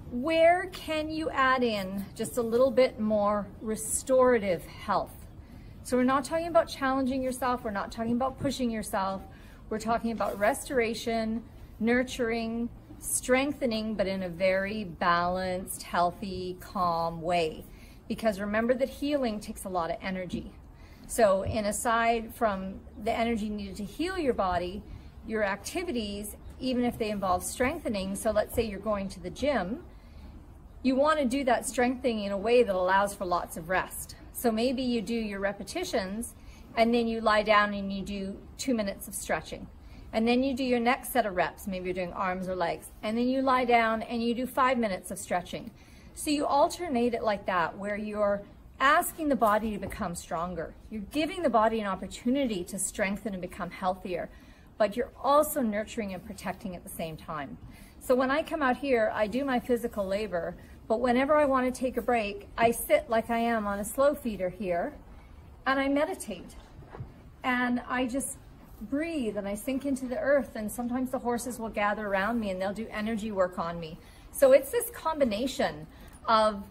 where can you add in just a little bit more restorative health? So we're not talking about challenging yourself, we're not talking about pushing yourself, we're talking about restoration, nurturing, strengthening, but in a very balanced, healthy, calm way. Because remember that healing takes a lot of energy. So, and aside from the energy needed to heal your body, your activities, even if they involve strengthening, so let's say you're going to the gym, you want to do that strengthening in a way that allows for lots of rest. So maybe you do your repetitions and then you lie down and you do 2 minutes of stretching. And then you do your next set of reps, maybe you're doing arms or legs, and then you lie down and you do 5 minutes of stretching. So you alternate it like that, where you're asking the body to become stronger. You're giving the body an opportunity to strengthen and become healthier, but you're also nurturing and protecting at the same time. So when I come out here, I do my physical labor, but whenever I want to take a break, I sit like I am on a slow feeder here, and I meditate. And I just breathe and I sink into the earth, and sometimes the horses will gather around me and they'll do energy work on me. So it's this combination of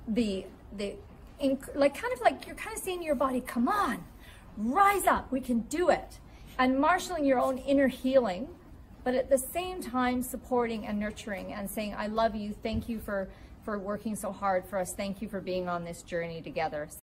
like you're kind of saying to your body, come on, rise up, we can do it. And marshaling your own inner healing, but at the same time supporting and nurturing and saying, I love you, thank you for working so hard for us, thank you for being on this journey together.